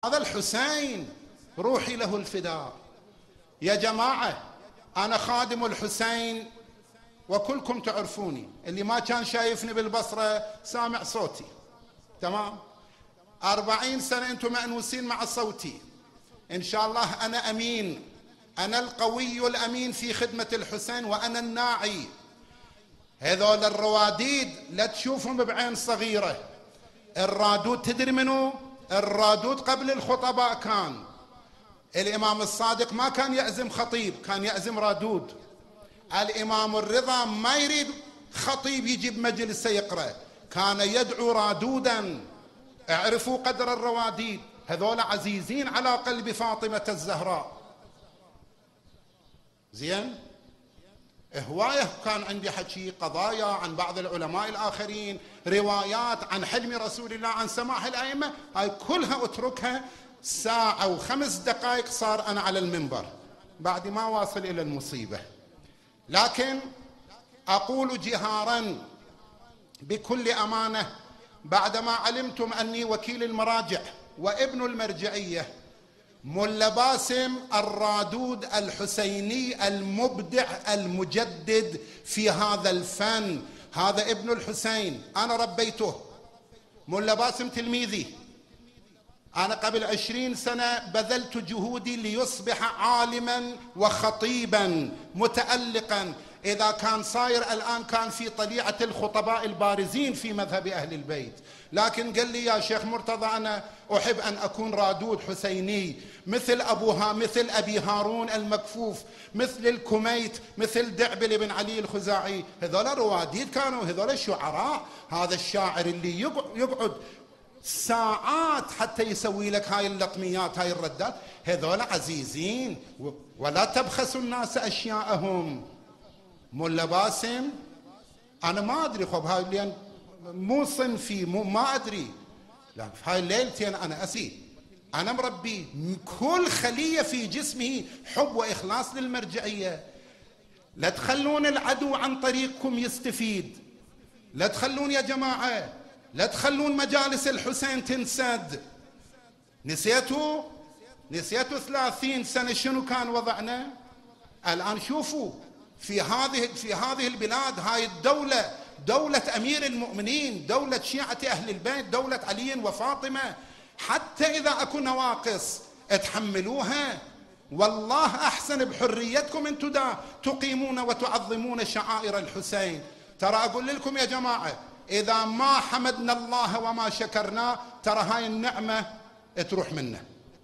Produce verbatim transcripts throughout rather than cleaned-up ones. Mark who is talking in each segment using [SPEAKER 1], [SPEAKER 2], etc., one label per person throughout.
[SPEAKER 1] هذا الحسين روحي له الفداء. يا جماعة أنا خادم الحسين وكلكم تعرفوني، اللي ما كان شايفني بالبصرة سامع صوتي، تمام؟ أربعين سنة أنتم مأنوسين مع صوتي. إن شاء الله أنا أمين، أنا القوي الأمين في خدمة الحسين وأنا الناعي. هذول الرواديد لا تشوفهم بعين صغيرة. الرادود تدري منو؟ الرادود قبل الخطباء كان الإمام الصادق ما كان يعزم خطيب، كان يعزم رادود. الإمام الرضا ما يريد خطيب يجي بمجلسه يقرأ، كان يدعو رادودا. اعرفوا قدر الرواديد، هذول عزيزين على قلب فاطمة الزهراء. زين؟ هواية كان عندي حكي قضايا عن بعض العلماء الآخرين، روايات عن حلم رسول الله، عن سماح الأئمة، هاي كلها أتركها. ساعة وخمس دقائق صار أنا على المنبر بعد ما واصل إلى المصيبة. لكن أقول جهارا بكل أمانة بعدما علمتم أني وكيل المراجع وابن المرجعية، ملا باسم الرادود الحسيني المبدع المجدد في هذا الفن، هذا ابن الحسين، أنا ربيته. ملا باسم تلميذي، أنا قبل عشرين سنة بذلت جهودي ليصبح عالما وخطيبا متألقا. إذا كان صاير الآن كان في طليعة الخطباء البارزين في مذهب أهل البيت، لكن قال لي يا شيخ مرتضى أنا أحب أن أكون رادود حسيني مثل أبوها، مثل أبي هارون المكفوف، مثل الكميت، مثل دعبل بن علي الخزاعي. هذول رواديد كانوا، هذول شعراء. هذا الشاعر اللي يقعد ساعات حتى يسوي لك هاي اللطميات، هاي الردات، هذول عزيزين. ولا تبخسوا الناس أشياءهم. ملا باسم أنا ما أدري، خب هاي اللي مو صنفي، مو ما أدري، لكن في هاي الليلتين أنا أسي، أنا مربي كل خلية في جسمه حب وإخلاص للمرجعية. لا تخلون العدو عن طريقكم يستفيد، لا تخلون يا جماعة، لا تخلون مجالس الحسين تنسد. نسيتوا نسيتوا ثلاثين سنة شنو كان وضعنا؟ الآن شوفوا في هذه في هذه البلاد، هاي الدولة دولة أمير المؤمنين، دولة شيعة أهل البيت، دولة علي وفاطمة. حتى إذا أكو نواقص اتحملوها، والله أحسن بحريتكم أنتم دا تقيمون وتعظمون شعائر الحسين. ترى أقول لكم يا جماعة، إذا ما حمدنا الله وما شكرناه ترى هاي النعمة تروح منا،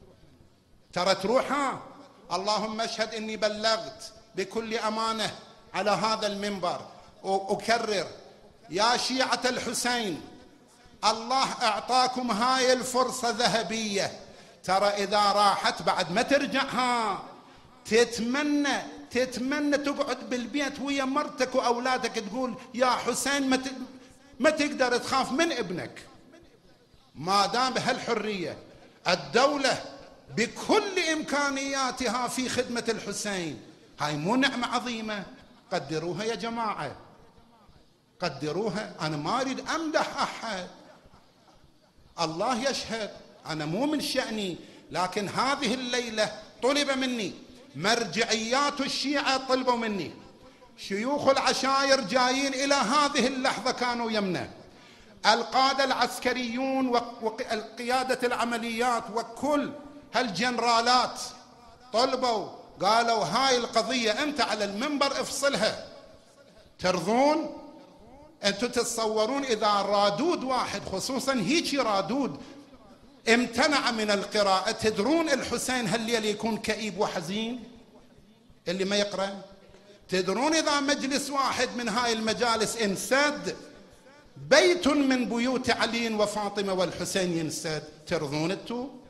[SPEAKER 1] ترى تروحها. اللهم اشهد إني بلغت بكل أمانة على هذا المنبر، وأكرر يا شيعة الحسين، الله أعطاكم هاي الفرصة ذهبية. ترى إذا راحت بعد ما ترجع، ها تتمنى تتمنى تقعد بالبيت ويا مرتك وأولادك تقول يا حسين ما ما تقدر تخاف من ابنك. ما دام بهالحرية الدولة بكل إمكانياتها في خدمة الحسين، هاي مو نعمة عظيمة؟ قدروها يا جماعة، قدروها. أنا ما أريد أمدح أحد، الله يشهد أنا مو من شأني، لكن هذه الليلة طلب مني، مرجعيات الشيعة طلبوا مني، شيوخ العشائر جايين إلى هذه اللحظة كانوا يمنا، القادة العسكريون وقيادة العمليات وكل هالجنرالات طلبوا، قالوا هاي القضية أنت على المنبر افصلها. ترضون؟ أنتم تتصورون إذا رادود واحد، خصوصا هيجي رادود، امتنع من القراءة، تدرون الحسين هالليل يكون كئيب وحزين اللي ما يقرأ؟ تدرون إذا مجلس واحد من هاي المجالس انسد، بيت من بيوت علي وفاطمة والحسين ينسد، ترضون انتم؟